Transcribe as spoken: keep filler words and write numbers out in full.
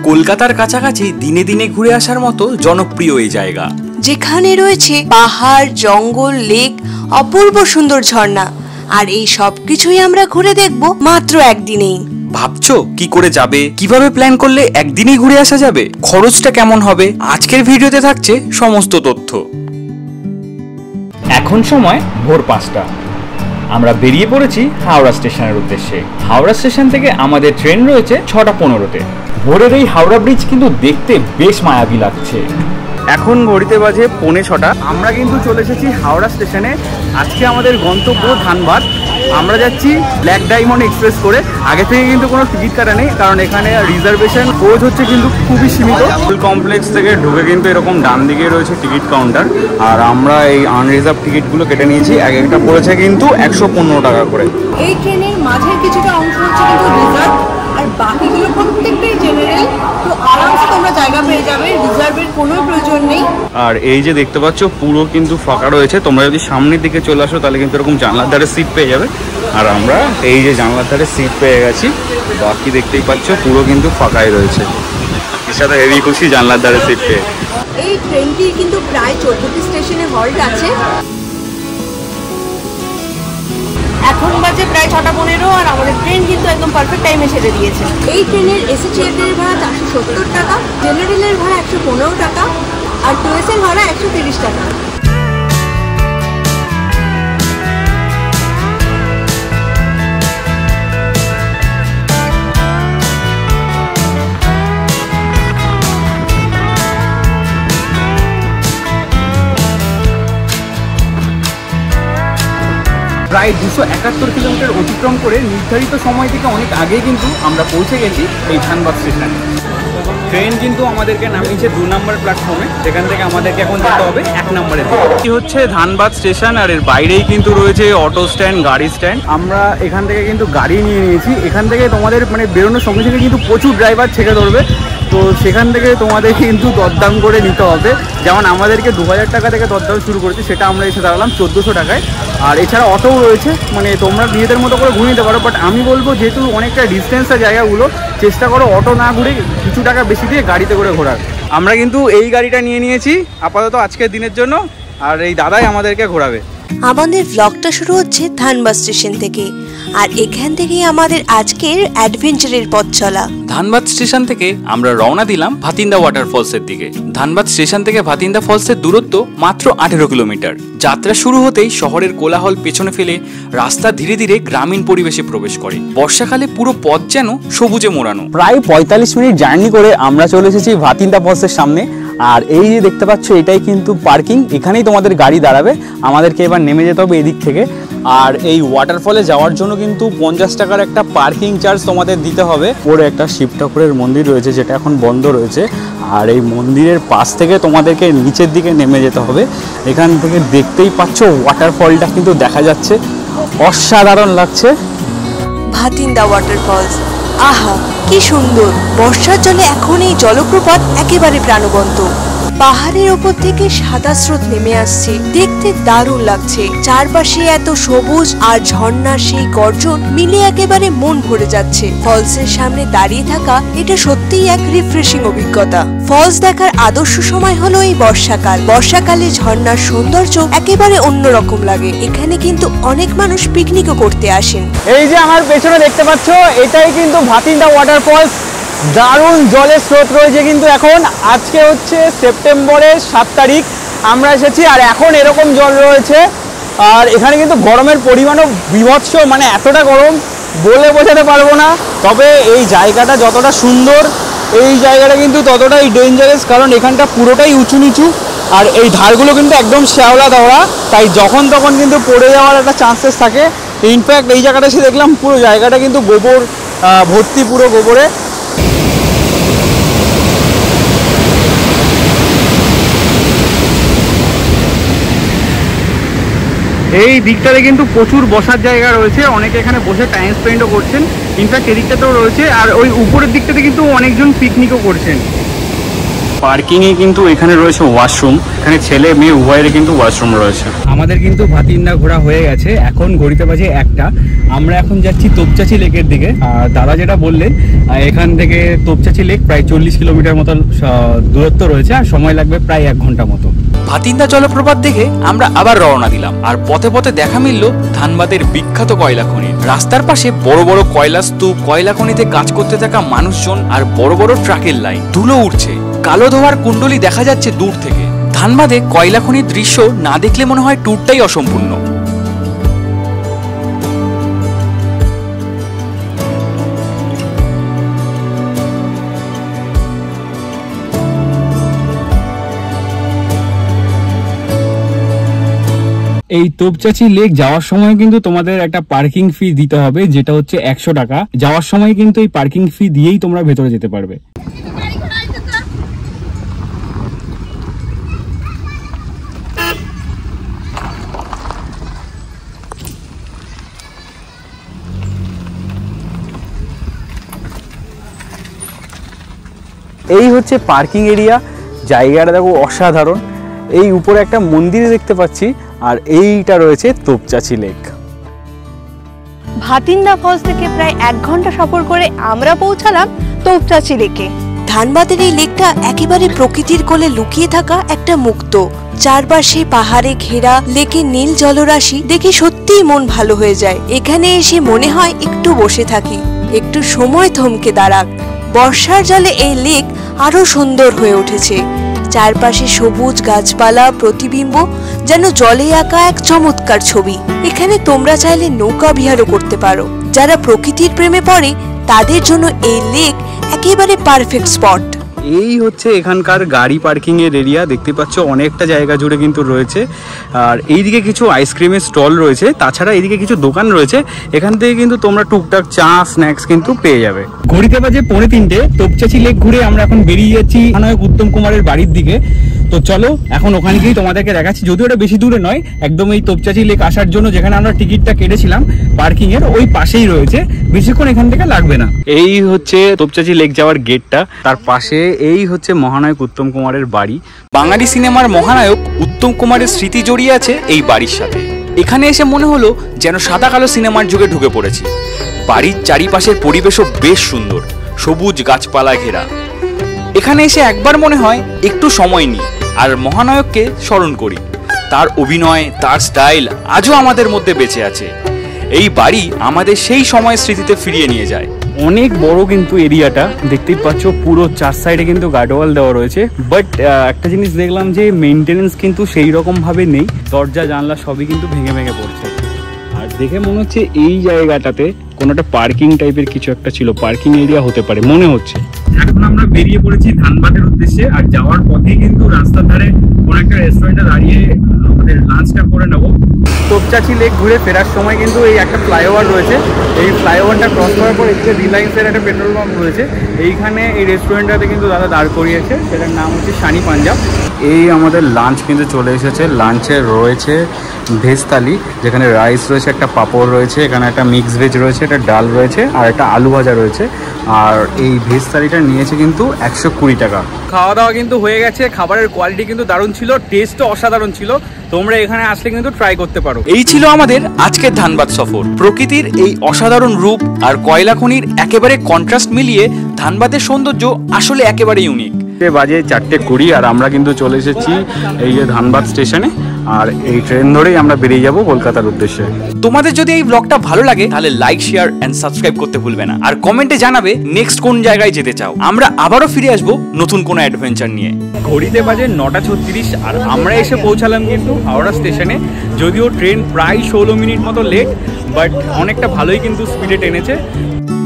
কলকাতার কাছাকাছি দিনে দিনে ঘুরে আসার মতো জনপ্রিয় এই জায়গা, যেখানে রয়েছে পাহাড়, জঙ্গল, লেক, অপূর্ব সুন্দর ঝর্ণা। আর এই সব কিছুই আমরা ঘুরে দেখব মাত্র একদিনেই। ভাবছো কি করে যাবে, কিভাবে প্ল্যান করলে একদিনেই ঘুরে আসা যাবে, খরচটা কেমন হবে? আজকের ভিডিওতে থাকছে সমস্ত তথ্য। এখন সময় ভোর পাঁচটা। আমরা বেরিয়ে পড়েছি হাওড়া স্টেশনের উদ্দেশ্যে। হাওড়া স্টেশন থেকে আমাদের ট্রেন রয়েছে ছটা পনেরোতে। ভোরের এই হাওড়া ব্রিজ কিন্তু দেখতে বেশ মায়াবী লাগছে। এখন ঘড়িতে বাজে পৌনে ছটা। আমরা কিন্তু চলে এসেছি হাওড়া স্টেশনে। আজকে আমাদের গন্তব্য ধানবাদ। আমরা যাচ্ছি ব্ল্যাক ডায়মন্ড এক্সপ্রেস করে। আগে থেকে কিন্তু কোনো টিকিট কাটা নেই, কারণ এখানে রিজার্ভেশন কোচ হচ্ছে কিন্তু খুবই সীমিত। ফুল কমপ্লেক্স থেকে ঢুকে কিন্তু এরকম ডান দিকে রয়েছে টিকিট কাউন্টার, আর আমরা এই আনরিজার্ভ টিকিটগুলো কেটে নিয়েছি। এক একটা পড়েছে কিন্তু একশো পনেরো টাকা করে। এই ট্রেনের মাঝের কিছুটা অংশ হচ্ছে কিন্তু রিজার্ভ, আর বাকিগুলো প্রত্যেকটাই জেনারেল। তো আরামসে তোমরা জায়গা পেয়ে যাবে, রিজার্ভের কোনো প্রয়োজন নেই। আর এই যে দেখতে পাচ্ছ পুরো কিন্তু ফাঁকা রয়েছে। তোমরা যদি সামনের দিকে চলে আসো তাহলে কিন্তু এরকম জানলার ধারে সিট পেয়ে যাবে। আর আমরা এই যে জানলার ধারে সিট পেয়ে গেছি। বাকি দেখতেই পাচ্ছ পুরো কিন্তু ফাঁকাই রয়েছে। এর সাথে হেভি খুশি জানলার ধারে সিট পেয়ে। এই ট্রেনটির কিন্তু প্রায় চোদ্দটি স্টেশনে হল্ট আছে। এখন বাজে প্রায় ছটা পনেরো, আর আমাদের ট্রেন কিন্তু একদম পারফেক্ট টাইমে ছেড়ে দিয়েছে। এই ট্রেনের এসি চেয়ারের ভাড়া চারশো সত্তর টাকা, জেনারেলের ভাড়া একশো পনেরো টাকা, আর টুয়েসের ভাড়া একশো তিরিশ টাকা। প্রায় দুশো একাত্তর কিলোমিটার অতিক্রম করে নির্ধারিত সময় থেকে অনেক আগেই কিন্তু আমরা পৌঁছে গেছি এই ধানবাদ স্টেশনে। ট্রেন কিন্তু আমাদেরকে নামিয়েছে দু নম্বর প্ল্যাটফর্মে, যেখান থেকে আমাদেরকে এখন যেতে হবে এক নম্বরে। কি হচ্ছে ধানবাদ স্টেশন, আর এর বাইরেই কিন্তু রয়েছে অটো স্ট্যান্ড, গাড়ি স্ট্যান্ড। আমরা এখান থেকে কিন্তু গাড়ি নিয়ে নিয়েছি। এখান থেকে তোমাদের মানে বেরোনোর সঙ্গে সঙ্গে কিন্তু প্রচুর ড্রাইভার ছেড়ে ধরবে, তো সেখান থেকে তোমাদের কিন্তু দরদাম করে নিতে হবে। যেমন আমাদেরকে দু হাজার টাকা থেকে দরদাম শুরু করেছি, সেটা আমরা এসে দাঁড়ালাম চোদ্দোশো টাকায়। আর এছাড়া অটোও রয়েছে, মানে তোমরা নিজেদের মতো করে ঘুরে নিতে পারো। বাট আমি বলবো যেহেতু অনেকটা ডিস্টেন্সের জায়গাগুলো, চেষ্টা করো অটো না ঘুরে কিছু টাকা বেশি দিয়ে গাড়িতে করে ঘোরার। আমরা কিন্তু এই গাড়িটা নিয়ে নিয়েছি আপাতত আজকের দিনের জন্য, আর এই দাদাই আমাদেরকে ঘোরাবে। আমাদের ব্লগটা শুরু হচ্ছে ধানবাদ স্টেশন থেকে, আর এখান থেকেই আমাদের আজকের অ্যাডভেঞ্চারের পথ চলা। ধানবাদ স্টেশন থেকে আমরা রওনা দিলাম ভাতিন্দা ওয়াটারফলসের দিকে। ধানবাদ স্টেশন থেকে ভাতিন্দা ফলসের দূরত্ব মাত্র আঠেরো কিলোমিটার। যাত্রা শুরু হতেই শহরের কোলাহল পেছনে ফেলে রাস্তা ধীরে ধীরে গ্রামীণ পরিবেশে প্রবেশ করে। বর্ষাকালে পুরো পথ যেন সবুজে মোড়ানো। প্রায় পঁয়তাল্লিশ মিনিট জার্নি করে আমরা চলে এসেছি ভাতিন্দা ফলসের সামনে। আর এই যে দেখতে পাচ্ছ এটাই কিন্তু পার্কিং, এখানেই তোমাদের গাড়ি দাঁড়াবে। আমাদেরকে এবার নেমে যেতে হবে এদিক থেকে। আর এই ওয়াটারফলে যাওয়ার জন্য কিন্তু পঞ্চাশ টাকার একটা পার্কিং চার্জ তোমাদের দিতে হবে। পরে একটা শিব ঠাকুরের মন্দির রয়েছে, যেটা এখন বন্ধ রয়েছে। আর এই মন্দিরের পাশ থেকে তোমাদেরকে নিচের দিকে নেমে যেতে হবে। এখান থেকে দেখতেই পাচ্ছ ওয়াটারফলটা কিন্তু দেখা যাচ্ছে, অসাধারণ লাগছে। ভাতিন্দা ওয়াটারফলস, আহা কি সুন্দর! বর্ষার জলে এখন এই জলপ্রপাত একেবারে প্রাণবন্ত। পাহাড়ের ওপর থেকে সাদা স্রোত নেমে আসছে, দেখতে দারুণ লাগছে। চারপাশে এত সবুজ আর ঝর্ণার সেই গর্জন মিলে একেবারে মন ভরে যাচ্ছে। ফলসের সামনে দাঁড়িয়ে থাকা এটা সত্যিই এক রিফ্রেশিং অভিজ্ঞতা। ফলস দেখার আদর্শ সময় হলো এই বর্ষাকাল। বর্ষাকালে ঝর্ণার সৌন্দর্য একেবারে অন্যরকম লাগে। এখানে কিন্তু অনেক মানুষ পিকনিকও করতে আসেন। এই যে আমার পেছনে দেখতে পাচ্ছ এটাই কিন্তু ভাতিন্দা ওয়াটারফলস। দারুণ জলের স্রোত রয়েছে কিন্তু এখন। আজকে হচ্ছে সেপ্টেম্বরের সাত তারিখ আমরা এসেছি, আর এখন এরকম জল রয়েছে। আর এখানে কিন্তু গরমের পরিমাণও বিভৎস, মানে এতটা গরম বলে বোঝাতে পারবো না। তবে এই জায়গাটা যতটা সুন্দর, এই জায়গাটা কিন্তু ততটাই ডেঞ্জারাস, কারণ এখানটা পুরোটাই উঁচু নিচু, আর এই ধারগুলো কিন্তু একদম শ্যাওলা দেওয়া, তাই যখন তখন কিন্তু পড়ে যাওয়ার একটা চান্সেস থাকে। ইনফ্যাক্ট এই জায়গাটা এসে দেখলাম পুরো জায়গাটা কিন্তু গোবর ভর্তি, পুরো গোবরে। এই দিকটাতে কিন্তু প্রচুর বসার জায়গা রয়েছে, অনেকে এখানে বসে টাইম স্পেন্ডও করছেন। ইনফ্যাক্ট এদিকটাতেও রয়েছে, আর ওই উপরের দিকটাতে কিন্তু অনেকজন পিকনিকও করছেন। পার্কিংয়ে কিন্তু এখানে রয়েছে ওয়াশরুম, এখানে ছেলে মেয়ে উভয়েরই কিন্তু ওয়াশরুম রয়েছে। আমাদের কিন্তু ভাতিন্দা ঘোরা হয়ে গেছে, এখন ঘড়িতে বাজে একটা। আমরা এখন যাচ্ছি তোপচাচি লেকের দিকে। আর দাদা যেটা বললেন এখান থেকে তোপচাচি লেক প্রায় চল্লিশ কিলোমিটার মতন দূরত্ব রয়েছে, আর সময় লাগবে প্রায় এক ঘন্টা মতো। ভাতিন্দা জলপ্রপাত দেখে আমরা আবার রওনা দিলাম, আর পথে পথে দেখা মিলল ধানবাদের বিখ্যাত কয়লা খনি। রাস্তার পাশে বড় বড় কয়লা স্তূপ, কয়লা খনিতে কাজ করতে থাকা মানুষজন আর বড় বড় ট্রাকের লাইন। ধুলো উঠছে, কালো ধোয়ার কুণ্ডলি দেখা যাচ্ছে দূর থেকে। ধানবাদে কয়লা খনির দৃশ্য না দেখলে মনে হয় ট্যুরটাই অসম্পূর্ণ। এই তোপচাচি লেক যাওয়ার সময় কিন্তু তোমাদের একটা পার্কিং ফি দিতে হবে, যেটা হচ্ছে একশো টাকা। যাওয়ার সময় কিন্তু এই পার্কিং ফি দিয়েই তোমরা ভেতরে যেতে পারবে। এই হচ্ছে পার্কিং এরিয়া, জায়গাটা দেখো অসাধারণ। এই উপরে একটা মন্দির দেখতে পাচ্ছি, আর এইটা রয়েছে তোপচাচি লেক। ভাতিন্দা ফলস থেকে প্রায় এক ঘন্টা সফর করে আমরা পৌঁছালাম তোপচাচি লেকে। ধানবাদের এই লেকটা একেবারে প্রকৃতির কোলে লুকিয়ে থাকা একটা মুক্ত। চারপাশে পাহাড়ে ঘেরা লেকের নীল জলরাশি দেখে সত্যিই মন ভালো হয়ে যায়। এখানে এসে মনে হয় একটু বসে থাকি, একটু সময় থমকে দাঁড়াক। বর্ষার জলে এই লেক আরো সুন্দর হয়ে উঠেছে। চারপাশে সবুজ গাছপালা প্রতিবিম্ব, যেন জলে আঁকা এক চমৎকার ছবি। এখানে তোমরা চাইলে নৌকা বিহারও করতে পারো। যারা প্রকৃতির প্রেমে পড়ে তাদের জন্য এই লেক একেবারে পারফেক্ট স্পট। এই হচ্ছে এখানকার গাড়ি পার্কিং এর এরিয়া, দেখতে পাচ্ছ অনেকটা জায়গা জুড়ে কিন্তু রয়েছে। আর এইদিকে কিছু আইসক্রিমের স্টল রয়েছে, তাছাড়া এইদিকে কিছু দোকান রয়েছে। এখান থেকে কিন্তু তোমরা টুকটাক চা স্ন্যাক্স কিন্তু পেয়ে যাবে। ঘড়িতে বাজে পৌনে তিনটে। তোপচাচি লেক ঘুরে আমরা এখন বেরিয়ে যাচ্ছি মহানায়ক উত্তম কুমারের বাড়ির দিকে। তো চলো এখন ওখানে গিয়ে তোমাদেরকে দেখাচ্ছি, যদিও ওটা বেশি দূরে নয়, একদম এই তোপচাচি লেক আসার জন্য যেখানে আমরা টিকিটটা কেটেছিলাম পার্কিং এর ওই পাশেই রয়েছে, বেশিক্ষণ এখান থেকে লাগবে না। এই হচ্ছে তোপচাচি লেক যাওয়ার গেটটা, তার পাশে এই হচ্ছে মহানায়ক উত্তম কুমারের বাড়ি। বাঙালি সিনেমার মহানায়ক উত্তম কুমারের স্মৃতি জড়িয়ে আছে এই বাড়ির সাথে। এখানে এসে মনে হলো যেন সাদা কালো সিনেমার যুগে ঢুকে পড়েছি। বাড়ির চারিপাশের পরিবেশও বেশ সুন্দর, সবুজ গাছপালা ঘেরা। এখানে এসে একবার মনে হয় একটু সময় নিই আর মহানায়ককে স্মরণ করি। তার অভিনয়, তার স্টাইল আজও আমাদের মধ্যে বেঁচে আছে। এই বাড়ি আমাদের সেই সময়ের স্মৃতিতে ফিরিয়ে নিয়ে যায়। অনেক বড় কিন্তু এরিয়াটা, দেখতেই পাচ্ছ পুরো চার সাইডে কিন্তু গার্ডওয়াল দেওয়া রয়েছে। বাট একটা জিনিস দেখলাম যে মেনটেনেন্স কিন্তু সেই রকম ভাবে নেই, দরজা জানলা সবই কিন্তু ভেঙে ভেঙে পড়ছে। আর দেখে মনে হচ্ছে এই জায়গাটাতে কোনো একটা পার্কিং টাইপের কিছু একটা ছিল, পার্কিং এরিয়া হতে পারে মনে হচ্ছে। এখন আমরা বেরিয়ে পড়েছি ধানবাদের উদ্দেশ্যে, আর যাওয়ার পথে কিন্তু রাস্তার ধারে কোনো একটা রেস্টুরেন্টে দাঁড়িয়ে আমাদের লাঞ্চটা করে নেবো। তোপচাচি লেক ঘুরে ফেরার সময় কিন্তু এই একটা ফ্লাইওভার রয়েছে, এই ফ্লাইওভারটা ক্রস করার পর এদিকে রিলায়েন্সের একটা পেট্রোল পাম্প রয়েছে। এইখানে এই রেস্টুরেন্টটাতে কিন্তু দাদা দাঁড় করিয়েছে, সেটার নাম হচ্ছে শানি পাঞ্জাব। এই আমাদের লাঞ্চ কিন্তু চলে এসেছে। লাঞ্চে রয়েছে ভেজ থালি, যেখানে রাইস রয়েছে, একটা পাঁপড় রয়েছে, এখানে একটা মিক্স ভেজ রয়েছে, একটা ডাল রয়েছে, আর একটা আলু ভাজা রয়েছে। আর এই ভেজ থালিটা নিয়েছে কিন্তু একশো কুড়ি টাকা। খাওয়া দাওয়া কিন্তু হয়ে গেছে, খাবারের কোয়ালিটি কিন্তু দারুণ ছিল, টেস্টও অসাধারণ ছিল। তোমরা এখানে আসলে কিন্তু ট্রাই করতে পারো। এই ছিল আমাদের আজকের ধানবাদ সফর। প্রকৃতির এই অসাধারণ রূপ আর কয়লা খনির একেবারে কন্ট্রাস্ট মিলিয়ে ধানবাদের সৌন্দর্য আসলে একেবারে ইউনিক। বাজে চারটে কুড়ি আর আমরা কিন্তু চলে এসেছি এই যে ধানবাদ স্টেশনে, আর এই ট্রেন ধরেই আমরা বেরিয়ে যাব কলকাতার উদ্দেশ্যে। তোমাদের যদি এই ব্লগটা ভালো লাগে তাহলে লাইক, শেয়ার এন্ড সাবস্ক্রাইব করতে ভুলবে না, আর কমেন্টে জানাবে নেক্সট কোন জায়গায় যেতে চাও। আমরা আবারও ফিরে আসবো নতুন কোনো অ্যাডভেঞ্চার নিয়ে। ঘড়িতে বাজে নটা ছত্রিশ আর আমরা এসে পৌঁছালাম কিন্তু হাওড়া স্টেশনে। যদিও ট্রেন প্রায় ষোলো মিনিট মতো লেট, বাট অনেকটা ভালোই কিন্তু স্পিডে টেনেছে।